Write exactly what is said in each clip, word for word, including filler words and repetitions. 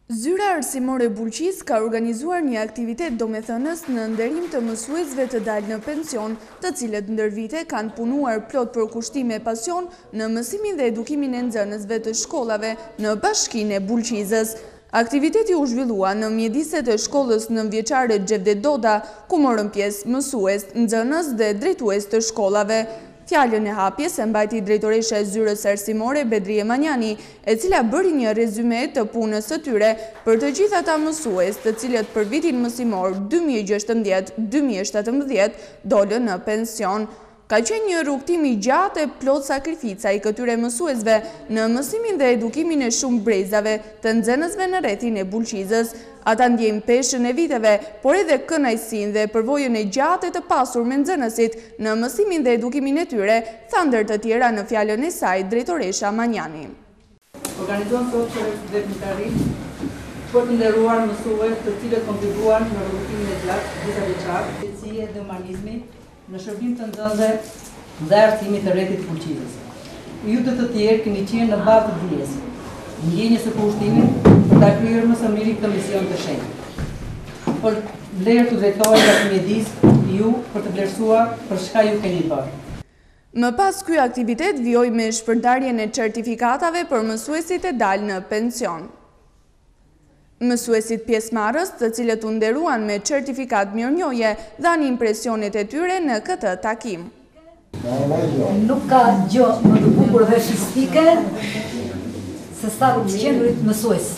Zyra Arsimore Bulqis ka organizuar një aktivitet domethënës në nderim të mësuesve të dalë në pension, të cilët ndër vite kanë punuar plot për kushtime e pasion në mësimin dhe edukimin e nxënësve të shkollave në Bashkinë e Bulqizës. Aktiviteti u zhvillua në mjediset e shkollës nëntëvjeçare Xhevdet Doda, ku morën pjesë mësues, nxënës dhe drejtues të shkollave. Fjalën e hapjes e mbajti drejtoresha e Zyrës Arsimore Bedrie Manjani, e cila bëri një rezume të punës së tyre për të gjithë ata mësues të cilët për vitin mësimor dy mijë e gjashtëmbëdhjetë dy mijë e shtatëmbëdhjetë dolën në pension. Ka qenë një rrugtim i gjatë e plot sakrifica i këtyre mësuesve në mësimin dhe edukimin e shumë brezave të nxënësve në rrethin e Bulqizës. Ata ndjejnë peshën e viteve, por edhe kënaqësinë dhe përvojën e gjatë e të pasur me nxënësit në mësimin dhe edukimin e tyre, tha ndër të tjera në fjalën e saj drejtoresha Manjani. Organizuan sot vetëmtarin për të nderuar mësues të cilët kontribuan në rrugtimin e gjatë gjysmëvjeçar, drejtësie dhe humanizmi në shërbim të nxënësve dhe arsimit të rrethit të Bulqizës. Ju të të tjerë keni qenë në bazë të dijes, ndjenjes së kushtimit për ta kryer më së miri këtë mision të shenjtë. Por vlerë të drejtohet nga mjedis ju për të vlerësuar për çka ju keni bërë. Më pas ky aktivitet vjoi me shpërndarjen e certifikatave për mësuesit e dalë në pension. Mësuesit pjesëmarrës, të cilët u nderuan me certifikat mirënjohje, dhanë impresionet e tyre në këtë takim. Nuk ka gjë më të bukur dhe fistike se sa të qenurit mësues.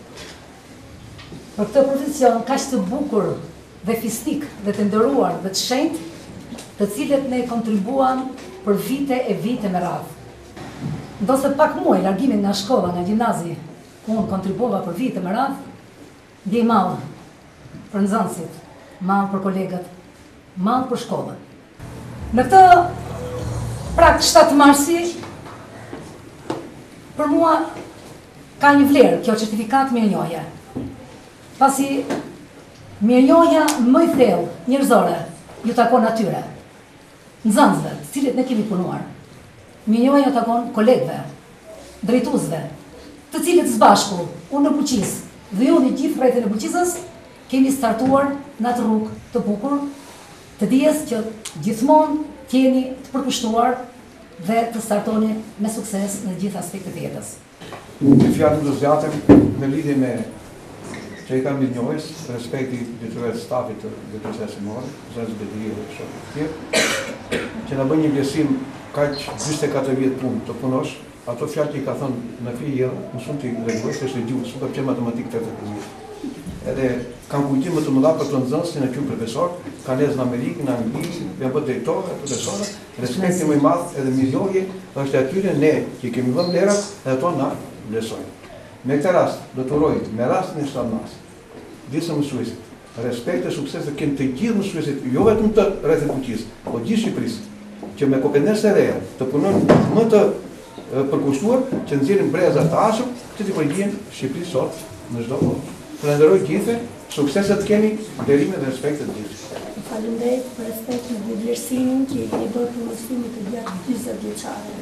Për këtë profesion kaq të bukur dhe fistik dhe të nderuar dhe të shenjtë, të cilët ne kontribuan për vite e vite me radhë. Ndosë pak muaj largimin nga shkolla, nga gjimnazi, unë kontribuova për vite me radhë, ndjej mallë për nxënësit, mallë për kolegët, mallë për shkollën. Në këtë prak shtatë marsi, për mua ka një vlerë kjo certifikat mirënjohje. Pasi mirënjohja më i thellë njerëzore ju takon atyre, nxënësve, të cilët ne kemi punuar. Mirënjohja ju takon kolegëve, drejtuesve, të cilët së bashku, unë në Bulqizë dhe ju në gjithë rrethin e Bulqizës, kemi startuar në atë rrugë të bukur, të dijes që gjithmonë keni të përkushtuar dhe të startoni me sukses në gjithë aspektet e jetës. Në fjalën të zgjatëm në lidhje me që i kam mirënjohjes, respekti detyrës stafit të Zyrës Arsimore, zënës Bedrie dhe shoqë të tjerë, që na bën një vlerësim kaq gjysmë e katër vjet punë të punosh, ato fjalë që i ka thënë në fije, më shumë të rregulloj, se është e gjuhë, super që matematikë të të vjet. Edhe kam kujtim më të mëdha për të nxënës që në qenë profesor, ka lezë në Amerikë, në Angli, janë bërë drejtorë, profesorë, respekti më i madh edhe mirënjohje është atyre ne që kemi vënë vlerat, edhe ato na vlerësojnë. Me këtë rast, do të uroj me rastin e shtatmas, disa mësuesit, respekt e sukses të kenë të gjithë mësuesit, jo vetëm të rrethit të Bulqizës, por gjithë Shqipërisë, që me kompetencë të reja të punojnë më të përkushtuar, që nxjerrin breza të ashëm, që t'i përgjigjen Shqipërisë sot në çdo kohë. Falenderoj gjithëve, sukseset keni, nderime dhe respekt të gjithë. Faleminderit për respektin dhe vlerësimin që i keni bërë për mësimin të gjatë njëzet vjeçare.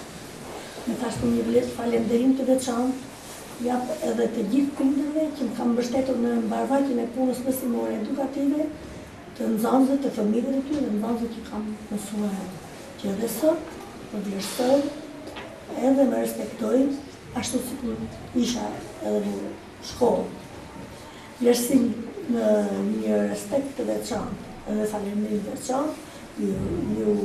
Më thashtë një vlerë falenderim të veçantë, jap edhe të gjithë prindërve që më kanë mbështetur në mbarvajtjen e punës mësimore edukative, të nxënësve, të fëmijëve të tyre, nxënësve që kanë mësuar, që edhe sot më vlerësojnë, edhe më respektojnë, ashtu sikur isha edhe në shkollë. Vlerësim në një respekt të veçantë, edhe falënderim të veçantë, ju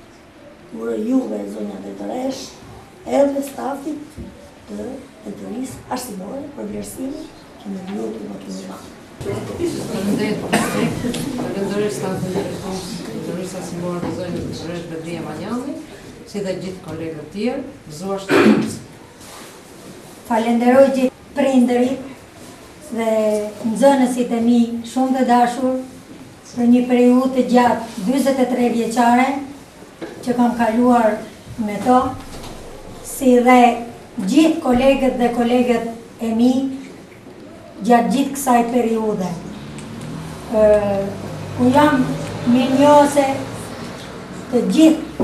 uroj juve zonja drejtoresh, edhe stafit të Drejtorisë Arsimore për vlerësimin që më lutem më të madh. Faleminderit për respekt, falenderoj stafin e Drejtorisë Arsimore dhe zonjën drejtoresh Bedrie Manjani, si dhe gjithë kolegët tjerë, gëzuar shtatmas. Falenderoj gjithë prindërit dhe nxënësit e mi shumë të dashur për një periudhë të gjatë dyzet e tre vjeçare që kam kaluar me to, si dhe gjithë kolegët dhe kolegët e mi gjatë gjithë kësaj periudhe. Unë jam mirënjohëse të gjithë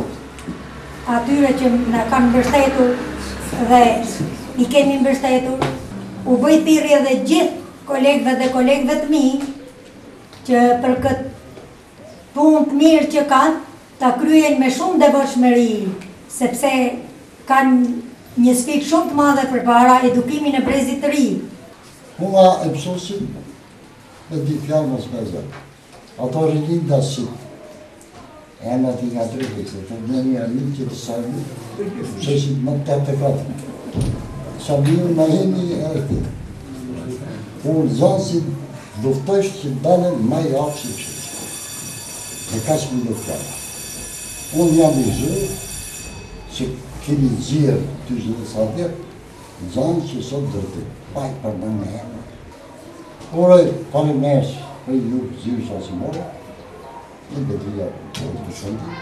atyre që na kanë mbështetur dhe i kemi mbështetur, u bëj thirrje dhe gjithë kolegëve dhe kolegëve të mi që për këtë punë të mirë që kanë, ta kryen me shumë devotshmëri, sepse kanë një sfidë shumë të madhe përpara, edukimin e brezit të ri. Puna e mësuesit me di fjalë mos me zë. Ato rilinda si e në t'i nga drejtë, të në një amin që të sajnë, që si më të të katë. Sa mirë në hemi e rëti. Unë zanësit luftojshë që dalën ma i afë si qështë. Dhe ka që më do fjallë. Unë jam i zërë, që kemi zirë të zhërë sa vjetë, zanë që sot dërti, pajtë për në në hemë. Ure, pale mesë, për ju zirë sa si morë, në betria për të shëndi.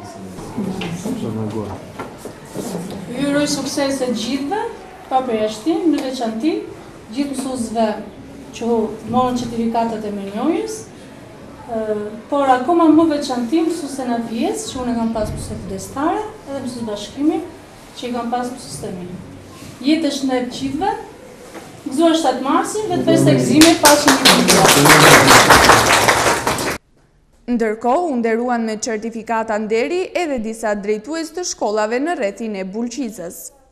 Ju uroj sukses e gjithve, pa përjashtim, në veçanti, gjithë mësuesve që morën certifikatat e menjojës, por akoma më veçanti mësuese në pjesë, që unë e kam pas mësuese kujdestare, edhe mësues bashkimi, që i kam pas mësues të mi. Jetë është në të gjithve, gëzuar shtatë marsin, vetë festë e gëzimit, paqen e kulturës. Ndërkohë, u nderuan me certifikata nderi edhe disa drejtues të shkollave në rrethin e Bulqizës.